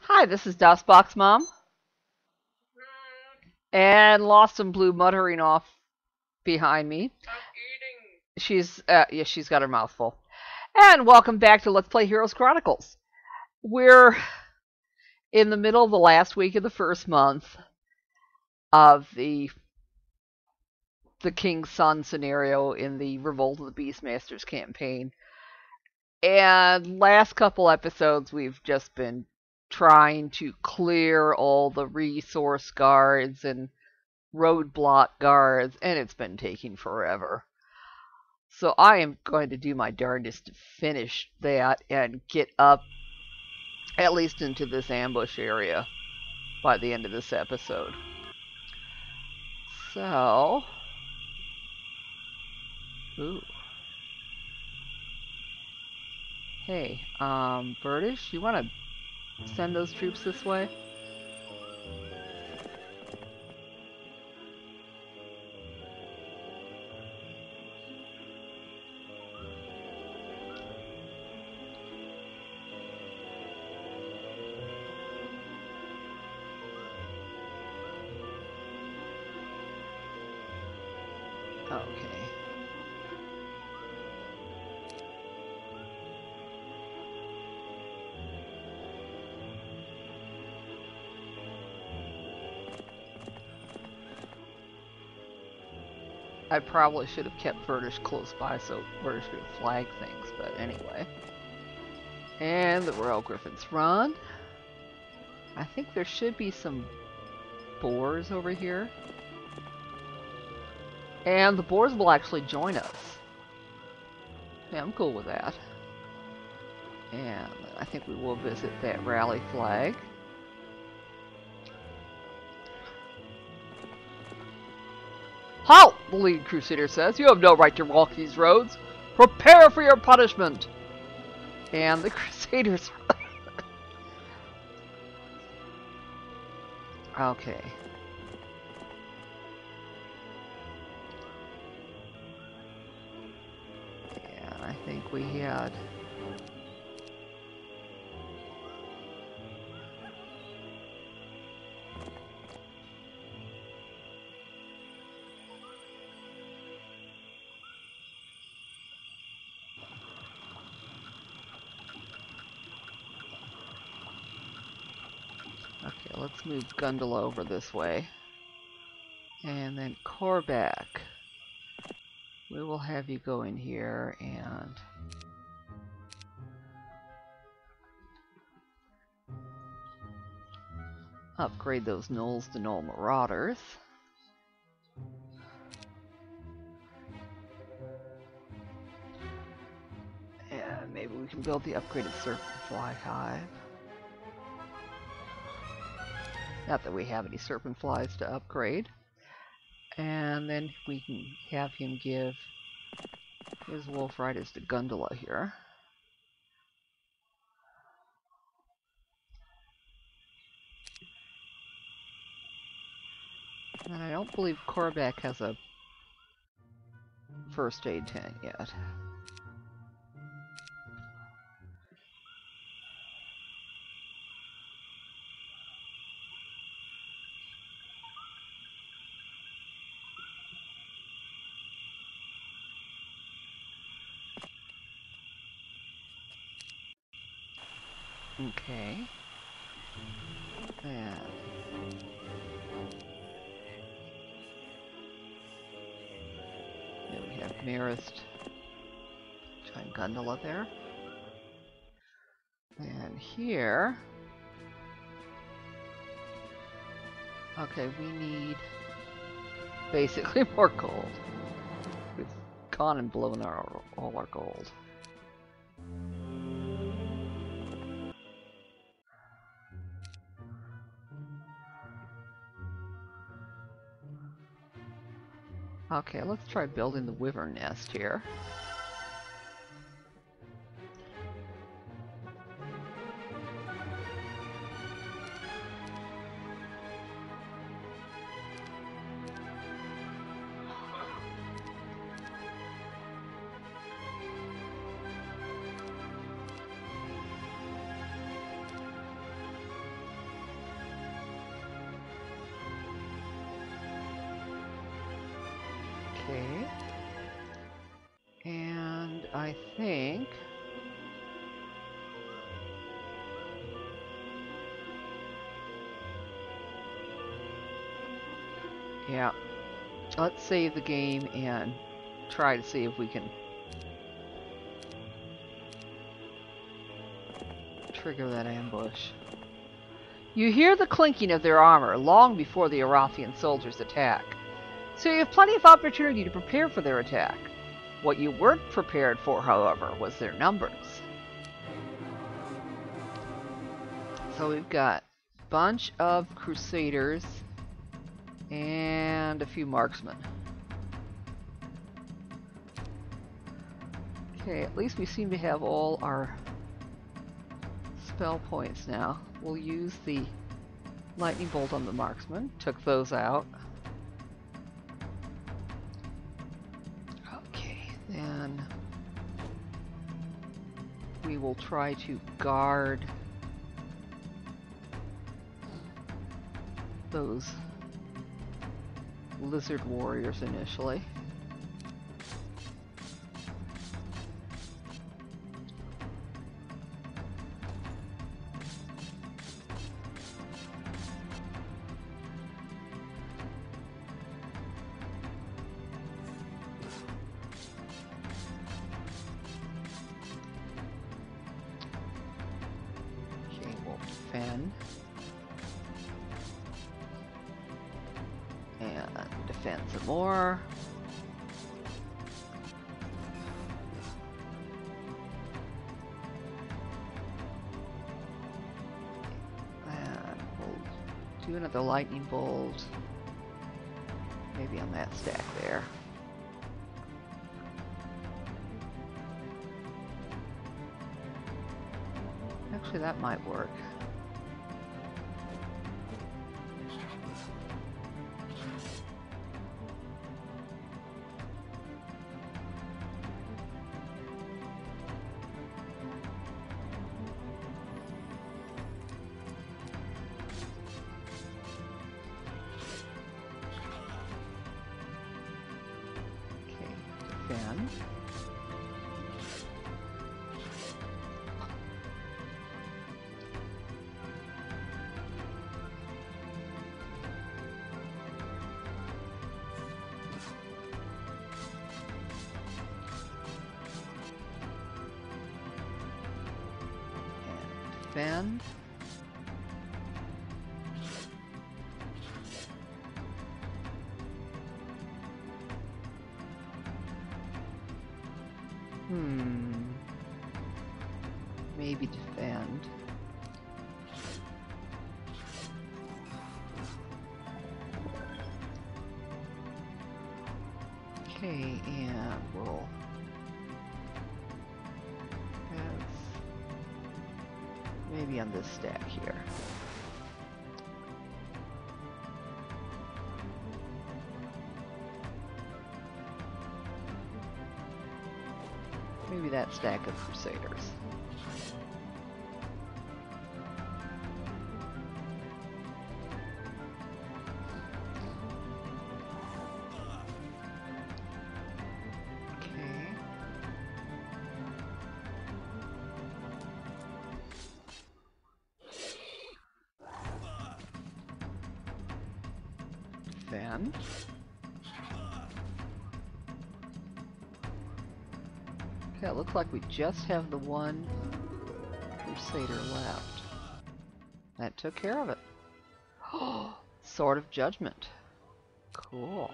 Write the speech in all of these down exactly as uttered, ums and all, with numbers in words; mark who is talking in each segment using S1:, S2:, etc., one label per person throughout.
S1: Hi, this is DOSBox Mom, and Lost and Blue muttering off behind me.
S2: I'm eating.
S1: She's uh, yeah, she's got her mouth full. And welcome back to Let's Play Heroes Chronicles. We're in the middle of the last week of the first month of the the King's Son scenario in the Revolt of the Beastmasters campaign. And last couple episodes, we've just been trying to clear all the resource guards and roadblock guards, and it's been taking forever. So I am going to do my darndest to finish that and get up at least into this ambush area by the end of this episode. So, ooh. Hey, um, Birdish, you want to send those troops this way? Okay. I probably should have kept Vertish close by so Vertish could flag things, but anyway. And the Royal Griffins run. I think there should be some boars over here. And the boars will actually join us. Yeah, I'm cool with that. And I think we will visit that rally flag. Halt! The lead crusader says. You have no right to walk these roads. Prepare for your punishment! And the crusaders... okay. And I think we had... Okay, let's move Gundala over this way. And then Korvac. We will have you go in here and... upgrade those gnolls to gnoll marauders. And maybe we can build the upgraded serpent fly hive. Not that we have any serpent flies to upgrade. And then we can have him give his wolf riders to Gundala here. And I don't believe Korvac has a first aid tent yet. Okay. And then we have Marist join Gundala there. And here... okay, we need basically more gold. We've gone and blown our, all our gold. Okay, let's try building the wyvern nest here. Okay. And I think... Yeah. Let's save the game and try to see if we can trigger that ambush. You hear the clinking of their armor long before the Arathian soldiers attack, so you have plenty of opportunity to prepare for their attack. What you weren't prepared for, however, was their numbers. So we've got a bunch of Crusaders and a few marksmen. Okay, at least we seem to have all our spell points now. We'll use the lightning bolt on the marksman. Took those out. Okay, then we will try to guard those lizard warriors initially. Defend and defend some more. And we'll do another lightning bolt, maybe on that stack there. Actually, that might work. Defend. And defend. Hmm. Maybe defend. Okay, and we'll have maybe on this stack here. Maybe that stack of Crusaders. Okay. Then okay, it looks like we just have the one Crusader left. That took care of it. Oh, Sword of Judgment. Cool.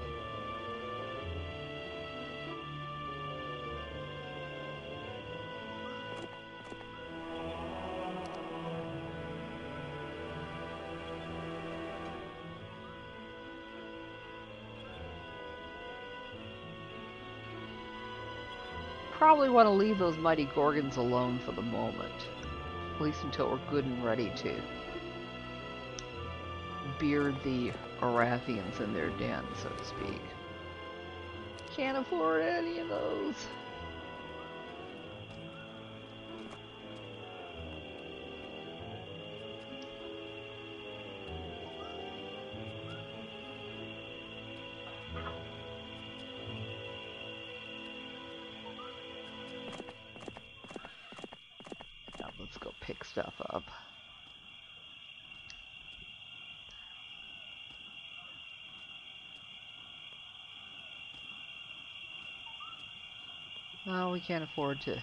S1: Probably want to leave those mighty Gorgons alone for the moment. At least until we're good and ready to beard the Arathians in their den, so to speak. Can't afford any of those. pick stuff up. Well, we can't afford to.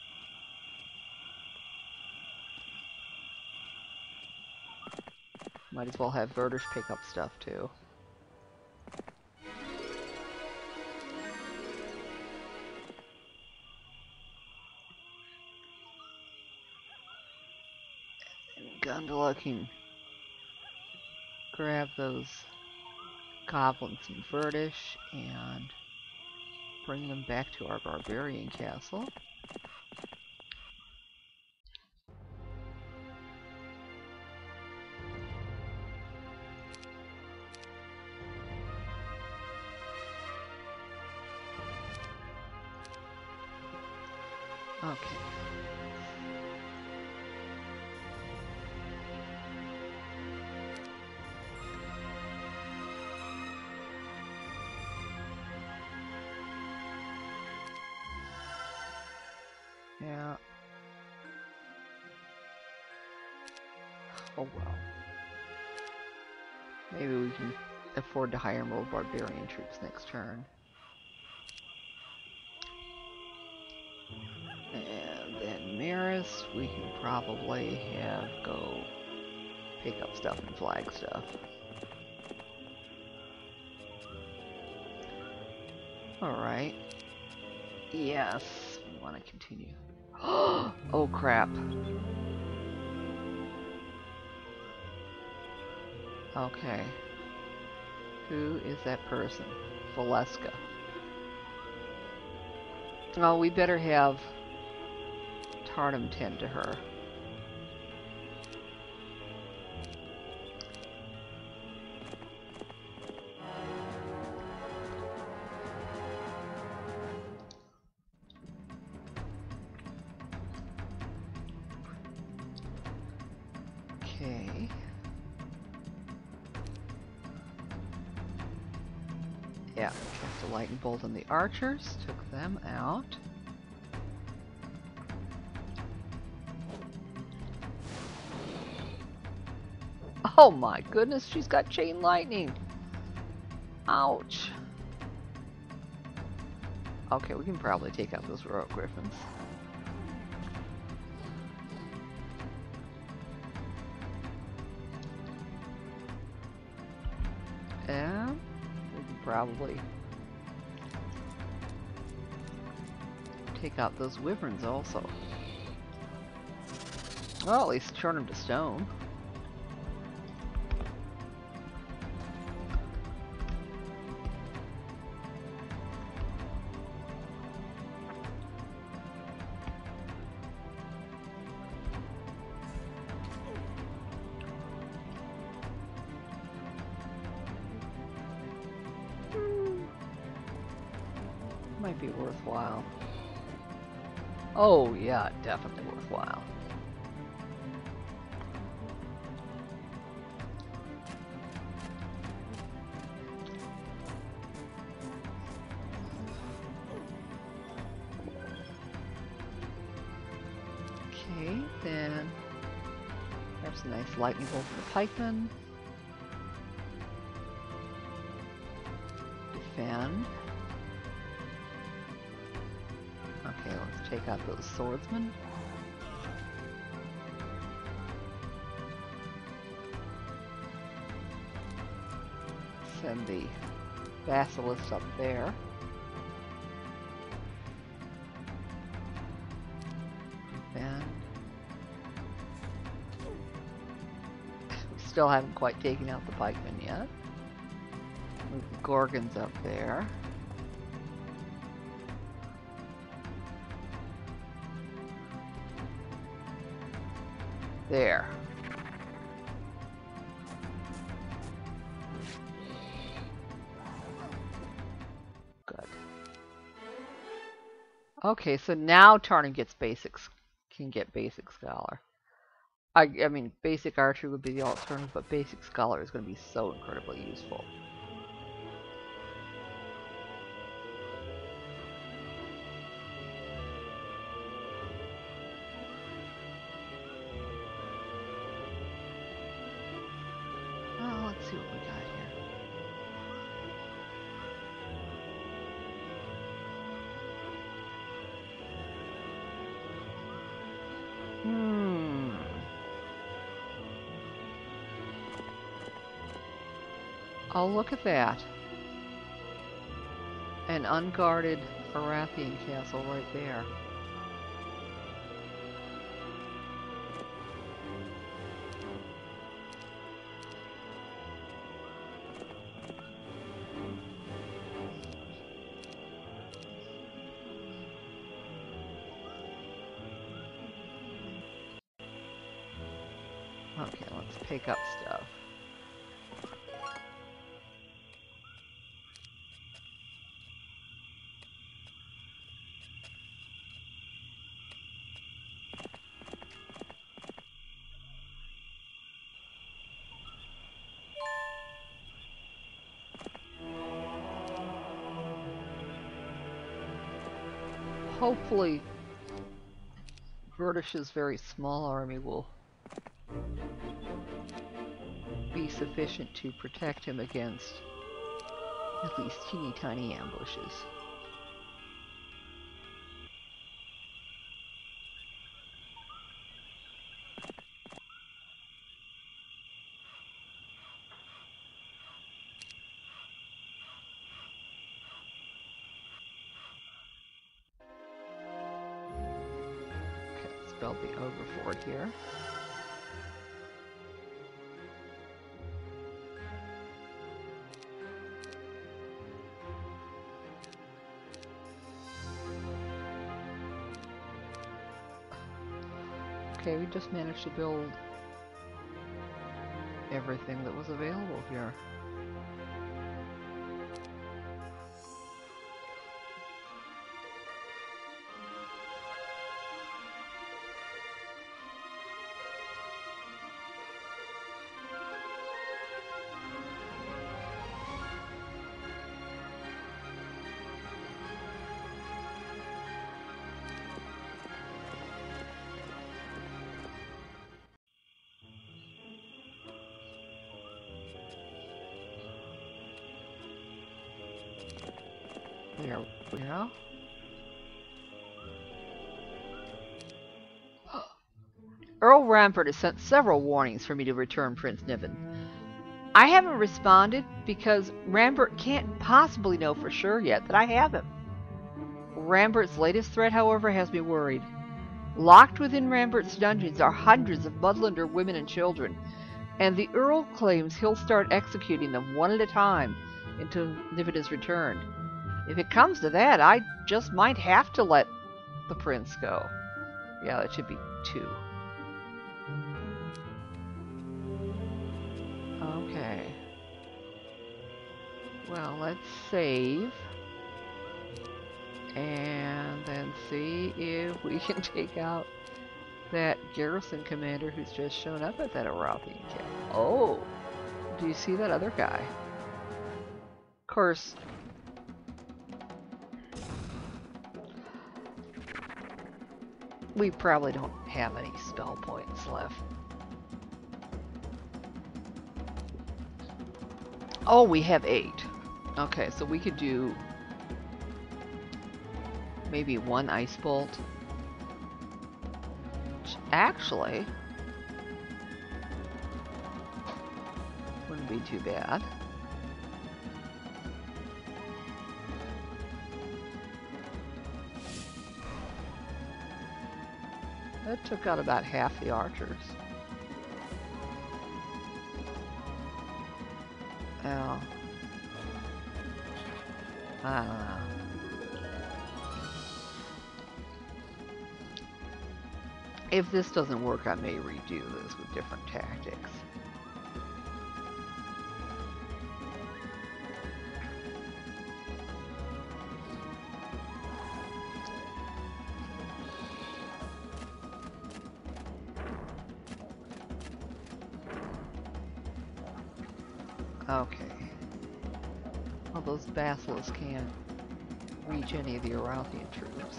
S1: Might as well have Vertish pick up stuff too. And Gondola can grab those goblins and Vertish and bring them back to our barbarian castle. Okay. Yeah. Oh well. Maybe we can afford to hire more barbarian troops next turn. And then Maris, we can probably have go pick up stuff and flag stuff. Alright. Yes, we want to continue. Oh crap. Okay. Who is that person? Valeska. Oh, we better have Tarnum tend to her. Okay. Yeah, cast a lightning bolt on the archers, took them out. Oh my goodness, she's got chain lightning. Ouch. Okay, we can probably take out those heroic griffins. And we can probably take out those wyverns also. Well, at least turn them to stone. Might be worthwhile. Oh yeah, definitely worthwhile. Okay, then there's a nice lightning bolt for the pikemen. Defend. Okay, let's take out those swordsmen. Send the basilisk up there. And we still haven't quite taken out the pikemen yet. Move the gorgons up there. There. Good. Okay, so now Tarnum gets basics, can get basic scholar. I, I mean, basic archery would be the alternative, but basic scholar is going to be so incredibly useful. see what we got here. Hmm. Oh, look at that. An unguarded Baratheon castle right there. Okay, let's pick up stuff. Hopefully, Berdish's very small army will be sufficient to protect him against at least teeny tiny ambushes. Okay, let's build the Ogre Fort here. Okay, we just managed to build everything that was available here. There we go. Earl Rampart has sent several warnings for me to return Prince Niven. I haven't responded because Rampart can't possibly know for sure yet that I have him. Rampart's latest threat, however, has me worried. Locked within Rampart's dungeons are hundreds of Mudlander women and children, and the Earl claims he'll start executing them one at a time until Niven is returned. If it comes to that, I just might have to let the prince go. Yeah, that should be two. Okay. Well, let's save. And then see if we can take out that garrison commander who's just shown up at that Arathian camp. Oh! Do you see that other guy? Of course, we probably don't have any spell points left. Oh, we have eight. Okay, so we could do maybe one ice bolt. Which actually wouldn't be too bad. That took out about half the archers. Oh. I don't know. If this doesn't work, I may redo this with different tactics. Okay. Well, those basilisks can't reach any of the Arathian troops.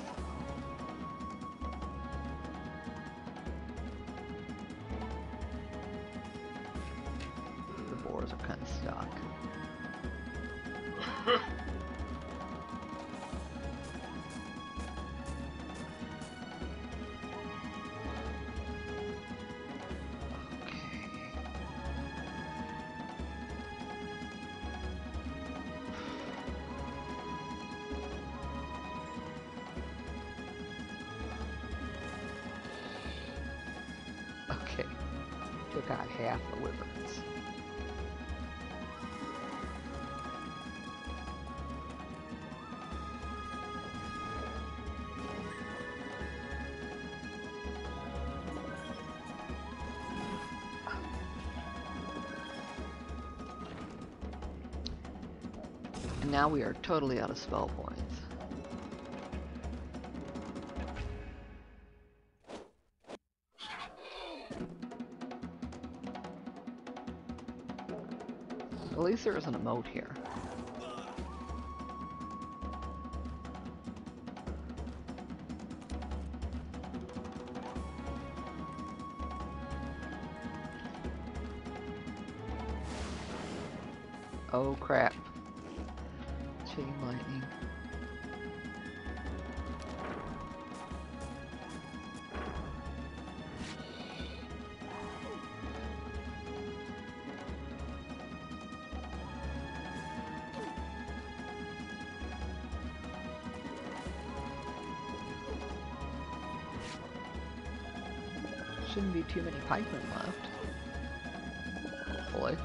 S1: floors are kind of stuck. Okay, took out half the wyverns. And now we are totally out of spell points. At least there isn't a moat here. Oh crap. Chain lightning. Shouldn't be too many pikemen left. Hopefully.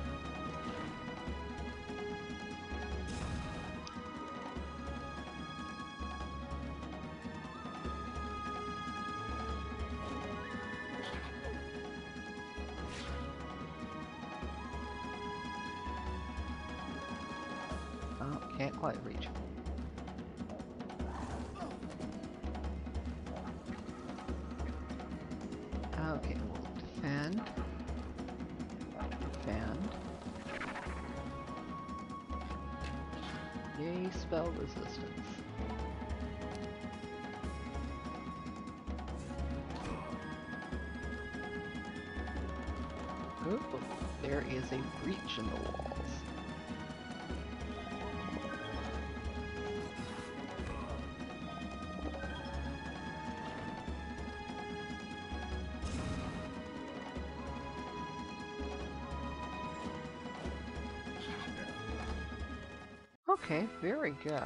S1: Oh, can't quite reach him. Okay, we'll defend. Defend. Yay, spell resistance. Oh, there is a breach in the walls. Okay, very good.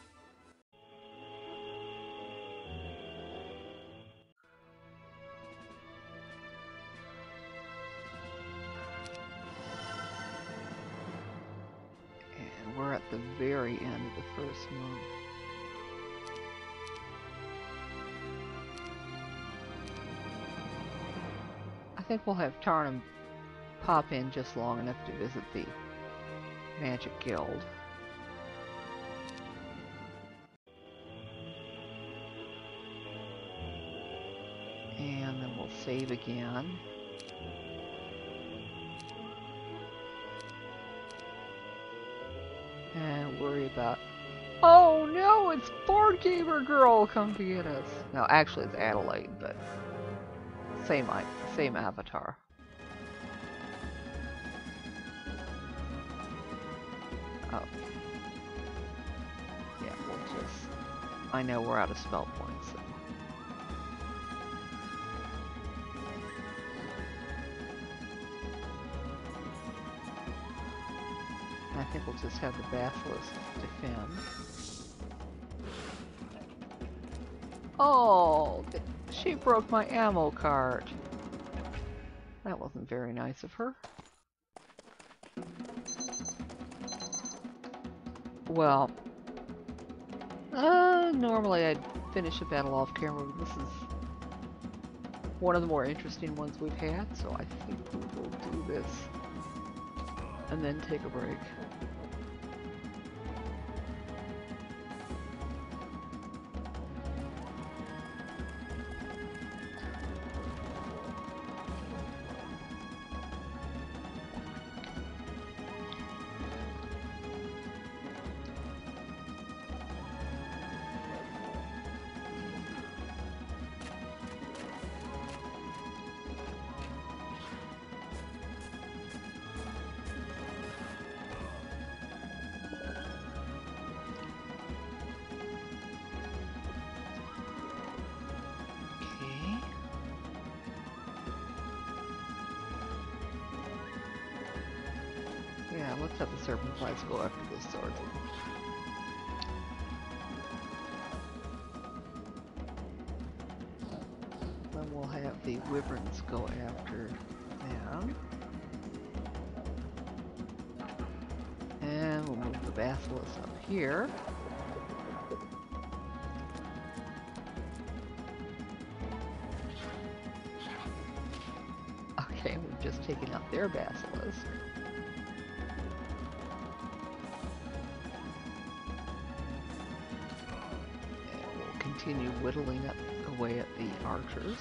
S1: And we're at the very end of the first month. I think we'll have Tarnum pop in just long enough to visit the Magic Guild. And then we'll save again. And worry about... Oh no, it's Board Gamer Girl come to get us. No, actually it's Adelaide, but same, same avatar. Oh. Yeah, we'll just... I know we're out of spell points, so... I think we'll just have the Basilisk defend. Oh, she broke my ammo cart. That wasn't very nice of her. Well, uh, normally I'd finish a battle off camera, but this is one of the more interesting ones we've had, so I think we will do this and then take a break. Yeah, let's have the serpent flies go after this sword. Then we'll have the wyverns go after them. And we'll move the basilisk up here. Okay, we've just taken out their basilisk. And we'll continue whittling up away at the archers.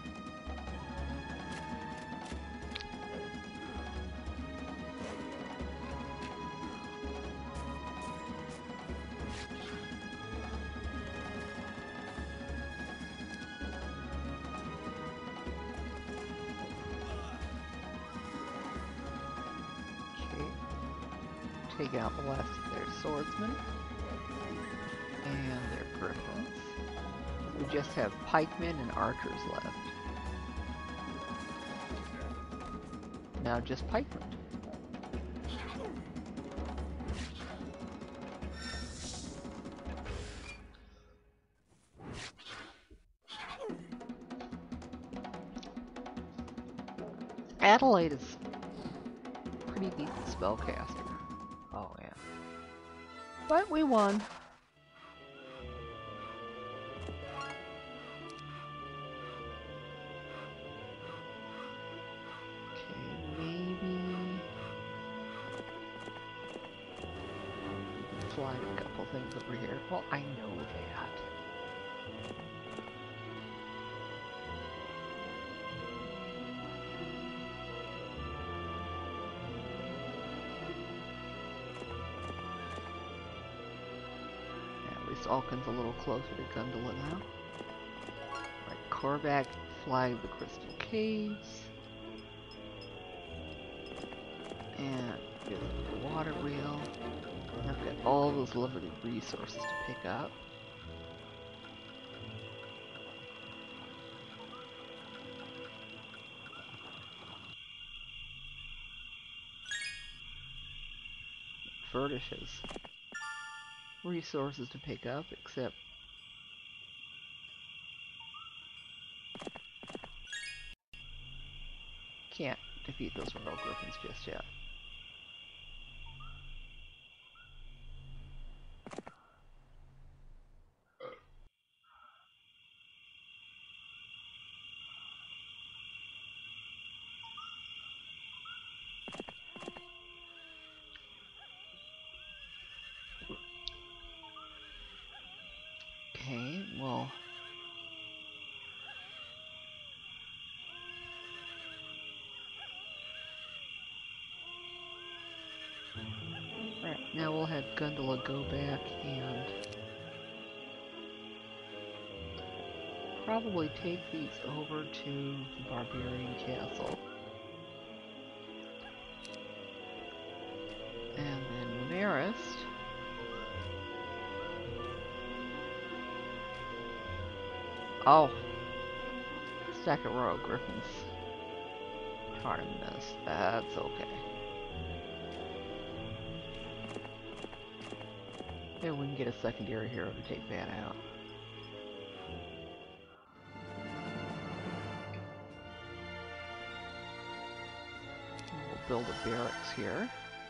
S1: Take out the last of their swordsmen and their griffins. We just have pikemen and archers left. Now just pikemen. Adelaide is a pretty decent spellcaster. Oh yeah. But we won. Okay, maybe flag a couple things over here. Well, I know that. Alkin's a little closer to Gundala now. Right, Korvac flagged the Crystal Caves. And here's the water wheel. And I've got all those lovely resources to pick up. Verdishes. Resources to pick up, except can't defeat those royal griffins just yet. Okay, well, right, now we'll have Gundala go back and probably take these over to the Barbarian Castle. And then Marist. Oh, stack of Royal Griffins. Tarn miss. That's okay. Maybe we can get a secondary hero to take that out. We'll build a barracks here.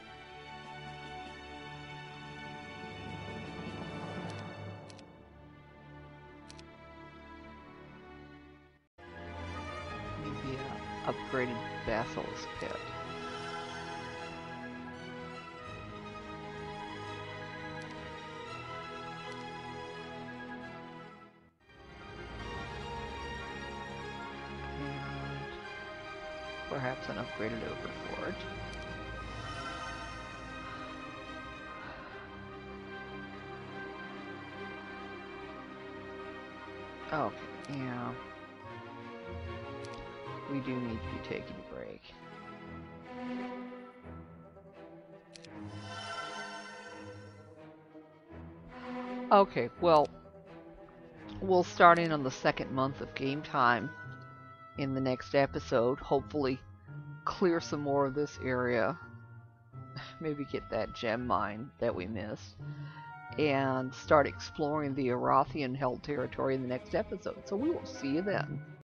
S1: Upgraded Basilisk Pit. And perhaps an upgraded Overforge. Okay, yeah. We do need to be taking a break. Okay, well, we'll start in on the second month of game time in the next episode. Hopefully clear some more of this area maybe get that gem mine that we missed, and start exploring the Arathian held territory in the next episode. So we will see you then.